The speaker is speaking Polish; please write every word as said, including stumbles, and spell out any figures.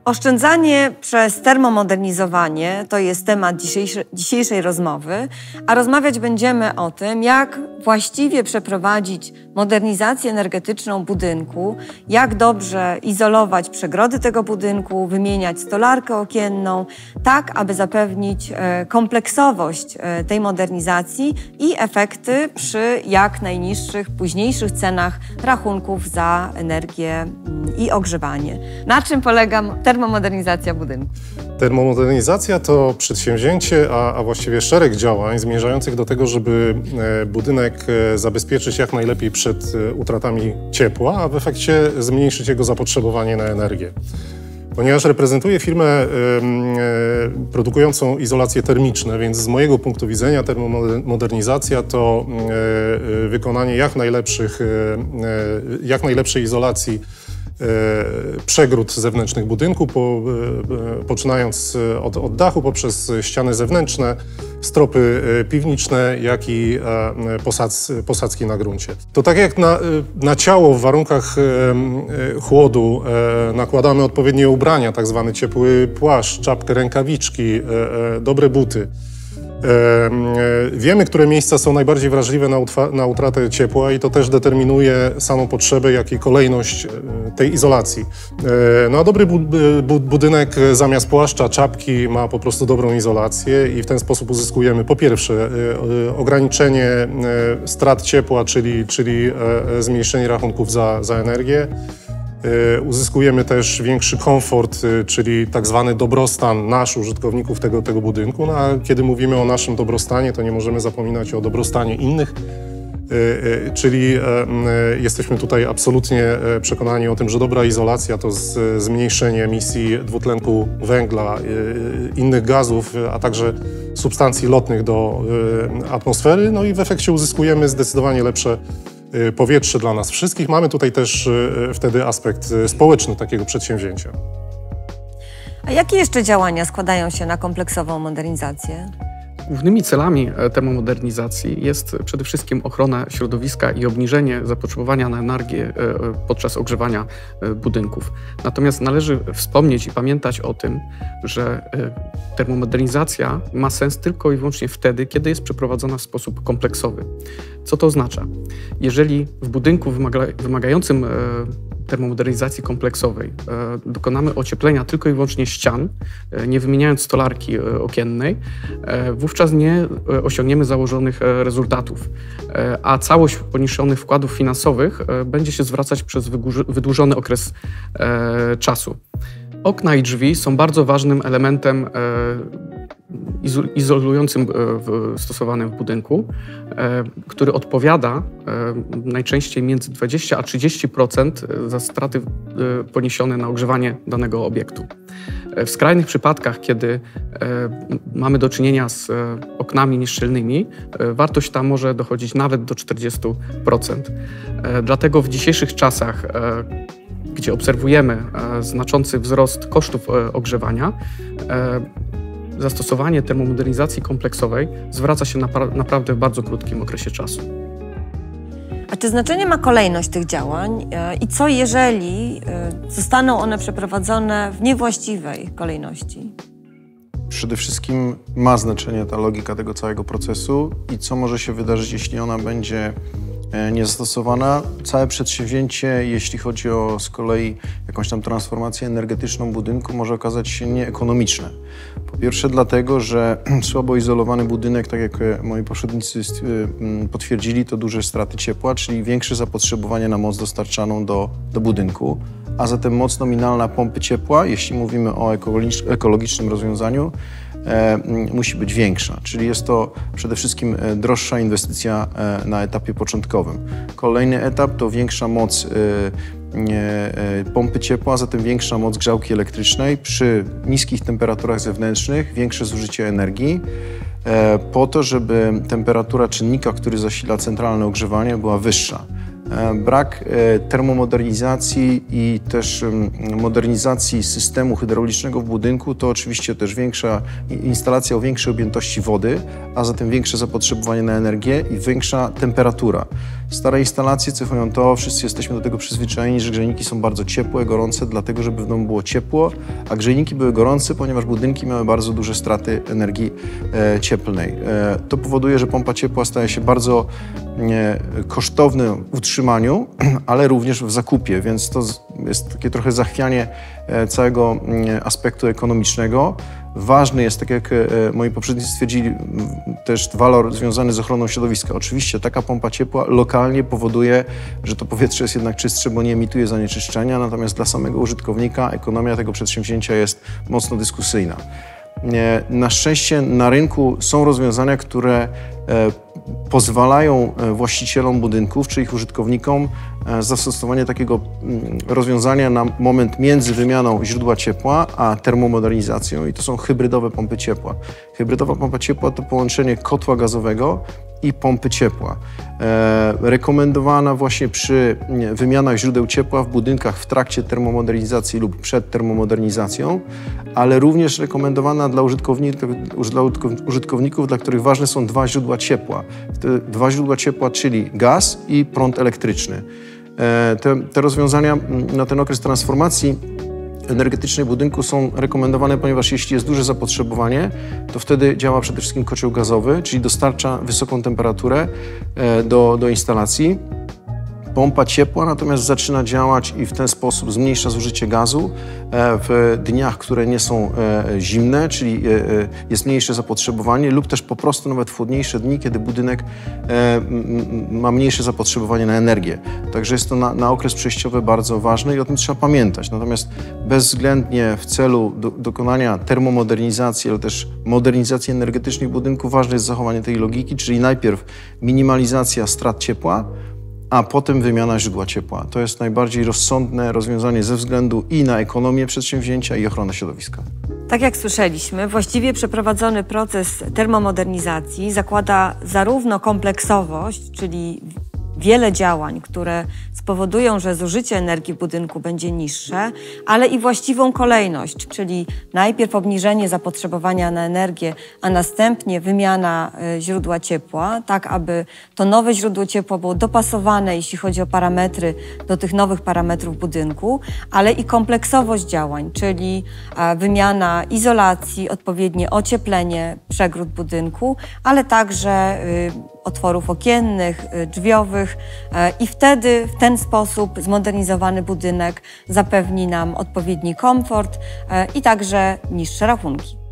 Oszczędzanie przez termomodernizowanie to jest temat dzisiejszej, dzisiejszej rozmowy, a rozmawiać będziemy o tym, jak właściwie przeprowadzić modernizację energetyczną budynku, jak dobrze izolować przegrody tego budynku, wymieniać stolarkę okienną, tak aby zapewnić kompleksowość tej modernizacji i efekty przy jak najniższych, późniejszych cenach rachunków za energię i ogrzewanie. Na czym polega termomodernizacja budynku? Termomodernizacja to przedsięwzięcie, a, a właściwie szereg działań zmierzających do tego, żeby budynek zabezpieczyć jak najlepiej przed utratami ciepła, a w efekcie zmniejszyć jego zapotrzebowanie na energię. Ponieważ reprezentuję firmę y, y, produkującą izolacje termiczne, więc z mojego punktu widzenia termomodernizacja to y, y, wykonanie jak najlepszych, y, y, jak najlepszej izolacji przegród zewnętrznych budynku, po, poczynając od, od dachu poprzez ściany zewnętrzne, stropy piwniczne, jak i posadz, posadzki na gruncie. To tak jak na, na ciało w warunkach chłodu nakładamy odpowiednie ubrania, tak zwany ciepły płaszcz, czapkę, rękawiczki, dobre buty. Wiemy, które miejsca są najbardziej wrażliwe na, na utratę ciepła i to też determinuje samą potrzebę, jak i kolejność tej izolacji. No a dobry bu bu budynek zamiast płaszcza, czapki ma po prostu dobrą izolację i w ten sposób uzyskujemy po pierwsze ograniczenie strat ciepła, czyli, czyli zmniejszenie rachunków za, za energię. Uzyskujemy też większy komfort, czyli tak zwany dobrostan nasz, użytkowników tego, tego budynku. No, a kiedy mówimy o naszym dobrostanie, to nie możemy zapominać o dobrostanie innych, czyli jesteśmy tutaj absolutnie przekonani o tym, że dobra izolacja to zmniejszenie emisji dwutlenku węgla, innych gazów, a także substancji lotnych do atmosfery, no i w efekcie uzyskujemy zdecydowanie lepsze powietrze dla nas wszystkich. Mamy tutaj też wtedy aspekt społeczny takiego przedsięwzięcia. A jakie jeszcze działania składają się na kompleksową modernizację? Głównymi celami termomodernizacji jest przede wszystkim ochrona środowiska i obniżenie zapotrzebowania na energię podczas ogrzewania budynków. Natomiast należy wspomnieć i pamiętać o tym, że termomodernizacja ma sens tylko i wyłącznie wtedy, kiedy jest przeprowadzona w sposób kompleksowy. Co to oznacza? Jeżeli w budynku wymaga, wymagającym termomodernizacji kompleksowej dokonamy ocieplenia tylko i wyłącznie ścian, nie wymieniając stolarki okiennej, wówczas nie osiągniemy założonych rezultatów, a całość poniesionych wkładów finansowych będzie się zwracać przez wydłużony okres czasu. Okna i drzwi są bardzo ważnym elementem izolującym stosowanym w budynku, który odpowiada najczęściej między dwadzieścia a trzydzieści procent za straty poniesione na ogrzewanie danego obiektu. W skrajnych przypadkach, kiedy mamy do czynienia z oknami nieszczelnymi, wartość ta może dochodzić nawet do czterdziestu procent. Dlatego w dzisiejszych czasach, gdzie obserwujemy znaczący wzrost kosztów ogrzewania, zastosowanie termomodernizacji kompleksowej zwraca się napra naprawdę w bardzo krótkim okresie czasu. A czy znaczenie ma kolejność tych działań i co jeżeli zostaną one przeprowadzone w niewłaściwej kolejności? Przede wszystkim ma znaczenie ta logika tego całego procesu i co może się wydarzyć, jeśli ona będzie niezastosowana. Całe przedsięwzięcie, jeśli chodzi o z kolei jakąś tam transformację energetyczną budynku, może okazać się nieekonomiczne. Po pierwsze dlatego, że słabo izolowany budynek, tak jak moi poprzednicy potwierdzili, to duże straty ciepła, czyli większe zapotrzebowanie na moc dostarczaną do, do budynku, a zatem moc nominalna pompy ciepła, jeśli mówimy o ekologicznym rozwiązaniu, E, musi być większa, czyli jest to przede wszystkim droższa inwestycja e, na etapie początkowym. Kolejny etap to większa moc e, e, pompy ciepła, a zatem większa moc grzałki elektrycznej przy niskich temperaturach zewnętrznych, większe zużycie energii, e, po to, żeby temperatura czynnika, który zasila centralne ogrzewanie, była wyższa. Brak termomodernizacji i też modernizacji systemu hydraulicznego w budynku to oczywiście też większa instalacja o większej objętości wody, a zatem większe zapotrzebowanie na energię i większa temperatura. Stare instalacje cechują to, wszyscy jesteśmy do tego przyzwyczajeni, że grzejniki są bardzo ciepłe, gorące, dlatego żeby w domu było ciepło, a grzejniki były gorące, ponieważ budynki miały bardzo duże straty energii e, cieplnej. E, to powoduje, że pompa ciepła staje się bardzo e, kosztowna w utrzymaniu, ale również w zakupie, więc to jest takie trochę zachwianie e, całego e, aspektu ekonomicznego. Ważny jest, tak jak moi poprzednicy stwierdzili, też walor związany z ochroną środowiska. Oczywiście taka pompa ciepła lokalnie powoduje, że to powietrze jest jednak czystsze, bo nie emituje zanieczyszczenia, natomiast dla samego użytkownika ekonomia tego przedsięwzięcia jest mocno dyskusyjna. Na szczęście na rynku są rozwiązania, które pozwalają właścicielom budynków czy ich użytkownikom zastosowanie takiego rozwiązania na moment między wymianą źródła ciepła a termomodernizacją i to są hybrydowe pompy ciepła. Hybrydowa pompa ciepła to połączenie kotła gazowego i pompy ciepła. E, rekomendowana właśnie przy wymianach źródeł ciepła w budynkach w trakcie termomodernizacji lub przed termomodernizacją, ale również rekomendowana dla użytkowników, dla użytkowników, dla których ważne są dwa źródła ciepła. Te dwa źródła ciepła, czyli gaz i prąd elektryczny. E, te, te rozwiązania na ten okres transformacji energetycznej budynku są rekomendowane, ponieważ jeśli jest duże zapotrzebowanie, to wtedy działa przede wszystkim kocioł gazowy, czyli dostarcza wysoką temperaturę do, do instalacji. Pompa ciepła natomiast zaczyna działać i w ten sposób zmniejsza zużycie gazu w dniach, które nie są zimne, czyli jest mniejsze zapotrzebowanie lub też po prostu nawet w chłodniejsze dni, kiedy budynek ma mniejsze zapotrzebowanie na energię. Także jest to na, na okres przejściowy bardzo ważne i o tym trzeba pamiętać. Natomiast bezwzględnie w celu do, dokonania termomodernizacji, ale też modernizacji energetycznej budynku ważne jest zachowanie tej logiki, czyli najpierw minimalizacja strat ciepła, a potem wymiana źródła ciepła. To jest najbardziej rozsądne rozwiązanie ze względu i na ekonomię przedsięwzięcia i ochronę środowiska. Tak jak słyszeliśmy, właściwie przeprowadzony proces termomodernizacji zakłada zarówno kompleksowość, czyli wiele działań, które spowodują, że zużycie energii w budynku będzie niższe, ale i właściwą kolejność, czyli najpierw obniżenie zapotrzebowania na energię, a następnie wymiana źródła ciepła, tak aby to nowe źródło ciepła było dopasowane, jeśli chodzi o parametry, do tych nowych parametrów budynku, ale i kompleksowość działań, czyli wymiana izolacji, odpowiednie ocieplenie, przegród budynku, ale także otworów okiennych, drzwiowych i wtedy w ten sposób zmodernizowany budynek zapewni nam odpowiedni komfort i także niższe rachunki.